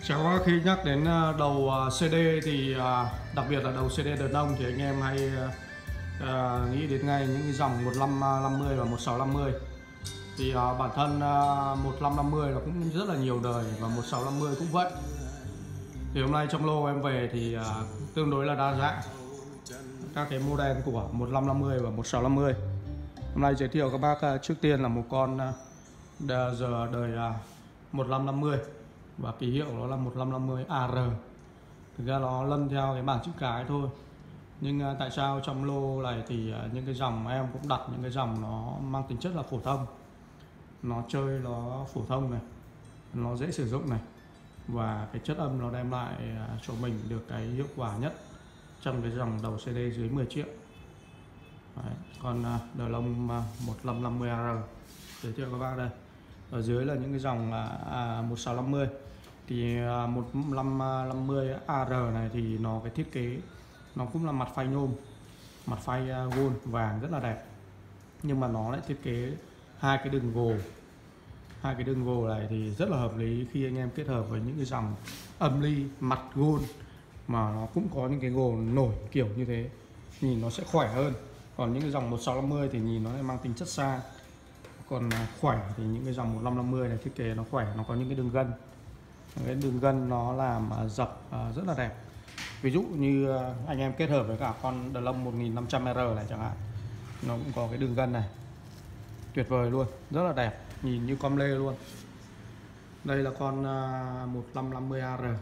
Chắc là khi nhắc đến đầu CD thì đặc biệt là đầu CD đợt nông thì anh em hay nghĩ đến ngay những cái dòng 1550 và 1650. Thì bản thân 1550 là cũng rất là nhiều đời và 1650 cũng vậy. Thì hôm nay trong lô em về thì tương đối là đa dạng các cái model của 1550 và 1650. Hôm nay giới thiệu các bác trước tiên là một con giờ đời 1550 và ký hiệu nó là 1550 AR. Thực ra nó lân theo cái bảng chữ cái thôi, nhưng tại sao trong lô này thì những cái dòng em cũng đặt những cái dòng nó mang tính chất là phổ thông, nó chơi nó phổ thông này, nó dễ sử dụng này, và cái chất âm nó đem lại cho mình được cái hiệu quả nhất trong cái dòng đầu CD dưới 10 triệu. Đấy, con đời lông 1550 AR giới thiệu các bác đây. Ở dưới là những cái dòng 1650. Thì 1550 AR này thì nó cái thiết kế nó cũng là mặt phay nhôm, mặt phay gold vàng rất là đẹp, nhưng mà nó lại thiết kế hai cái đường gồ này thì rất là hợp lý khi anh em kết hợp với những cái dòng âm ly mặt gold mà nó cũng có những cái gồ nổi kiểu như thế, nhìn nó sẽ khỏe hơn. Còn những cái dòng 1650 thì nhìn nó lại mang tính chất xa, còn khỏe thì những cái dòng 1550 này thiết kế nó khỏe, nó có những cái đường gân, cái đường gân nó làm dập rất là đẹp. Ví dụ như anh em kết hợp với cả con đờ lông 1500R này chẳng hạn, nó cũng có cái đường gân này tuyệt vời luôn, rất là đẹp, nhìn như com lê luôn. Đây là con 1550AR.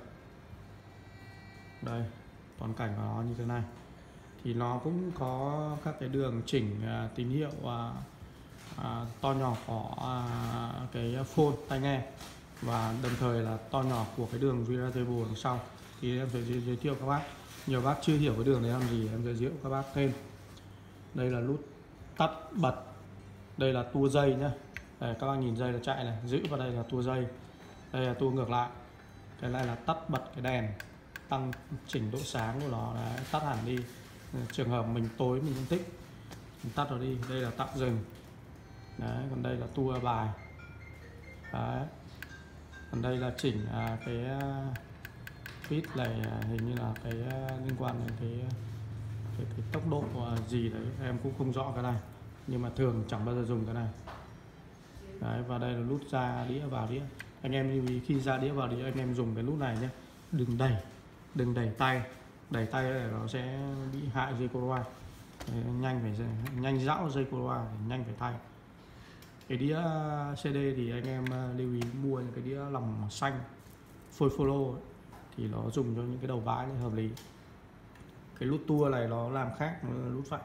Đây, toàn cảnh của nó như thế này. Thì nó cũng có các cái đường chỉnh tín hiệu to nhỏ của cái phone tai nghe, và đồng thời là to nhỏ của cái đường variable đằng sau. Thì em sẽ giới thiệu các bác, nhiều bác chưa hiểu cái đường đấy làm gì, em giới thiệu các bác thêm. Đây là nút tắt bật, đây là tua dây nhá. Đây, các bác nhìn dây là chạy này, giữ vào đây là tua dây, đây là tua ngược lại. Cái này là tắt bật cái đèn, tăng chỉnh độ sáng của nó, đấy, tắt hẳn đi. Trường hợp mình tối mình không thích, mình tắt nó đi. Đây là tạm dừng. Đấy, còn đây là tua bài. Đấy. Còn đây là chỉnh cái speed này, hình như là cái liên quan đến cái tốc độ gì đấy em cũng không rõ cái này, nhưng mà thường chẳng bao giờ dùng cái này. Đấy, và đây là nút ra đĩa vào đĩa. Anh em lưu ý khi ra đĩa vào đĩa anh em dùng cái nút này nhé, đừng đẩy tay này nó sẽ bị hại dây cô loa. Nhanh dão dây cô loa, nhanh phải thay. Cái đĩa CD thì anh em lưu ý mua những cái đĩa lòng xanh phôi follow thì nó dùng cho những cái đầu vãi này hợp lý. Cái nút tua này nó làm khác với nút vặn.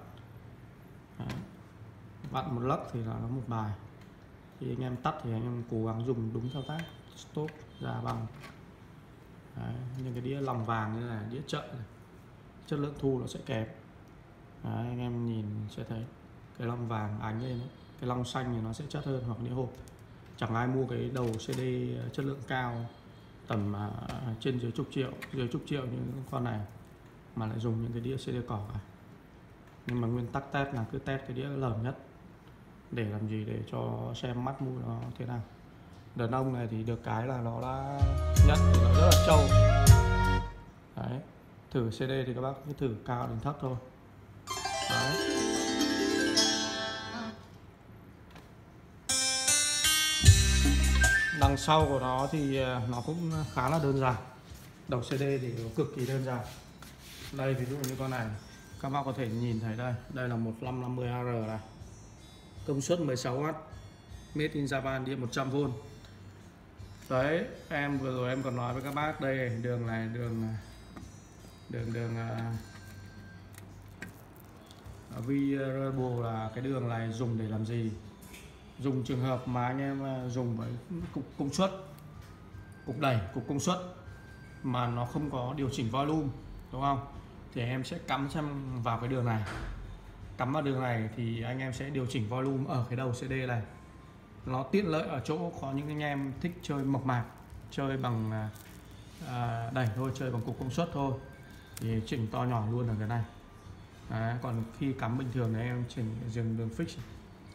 Vặn một lấc thì là nó một bài. Thì anh em tắt thì anh em cố gắng dùng đúng thao tác stop ra bằng. Đấy, những cái đĩa lòng vàng như này, đĩa chợ này, chất lượng thu nó sẽ kém. Đấy, anh em nhìn sẽ thấy cái lòng vàng ánh lên ấy. Cái lòng xanh thì nó sẽ chất hơn, hoặc đĩa hộp. Chẳng ai mua cái đầu CD chất lượng cao tầm trên dưới chục triệu như con này mà lại dùng những cái đĩa CD cỏ cả. Nhưng mà nguyên tắc test là cứ test cái đĩa lởm nhất, để làm gì, để cho xem mắt mũi nó thế nào. Đàn ông này thì được cái là nó đã nhận thì nó rất là trâu. Đấy, thử CD thì các bác cứ thử cao đến thấp thôi. Đấy. Đằng sau của nó thì nó cũng khá là đơn giản. Đầu CD thì nó cực kỳ đơn giản. Đây ví dụ như con này, các bác có thể nhìn thấy đây, đây là 1550AR này, công suất 16W, made in Japan, điện 100V. Đấy, em vừa rồi em còn nói với các bác đây, đường này variable là cái đường này dùng để làm gì? Dùng trường hợp mà anh em dùng với cục công suất, cục đẩy, cục công suất mà nó không có điều chỉnh volume, đúng không? Thì em sẽ cắm vào cái đường này. Cắm vào đường này thì anh em sẽ điều chỉnh volume ở cái đầu CD này. Nó tiện lợi ở chỗ có những anh em thích chơi mộc mạc, chơi bằng đẩy thôi, chơi bằng cục công suất thôi, thì chỉnh to nhỏ luôn ở cái này. Đấy, còn khi cắm bình thường thì em chỉnh dừng đường fix.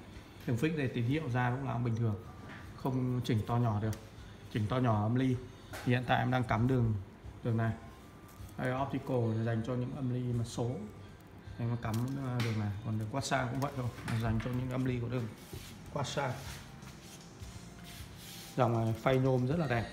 Đường fix này tín hiệu ra lúc nào cũng bình thường, không chỉnh to nhỏ được. Chỉnh to nhỏ âm ly Hiện tại em đang cắm đường này. Đây, optical là dành cho những âm ly mà số, em có cắm đường này. Còn đường quát sang cũng vậy thôi, là dành cho những âm ly của đường quát sang. Dòng này phay nhôm rất là đẹp.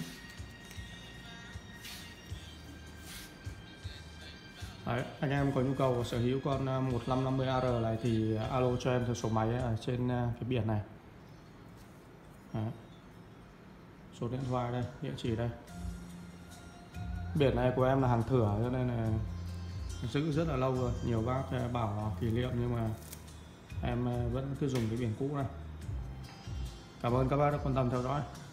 Đấy, anh em có nhu cầu sở hữu con 1550AR này thì alo cho em theo số máy ở trên cái biển này. Đấy. Số điện thoại đây, địa chỉ đây. Biển này của em là hàng thửa cho nên là giữ rất là lâu rồi. Nhiều bác bảo kỷ niệm nhưng mà em vẫn cứ dùng cái biển cũ này. Cảm ơn các bác đã quan tâm theo dõi.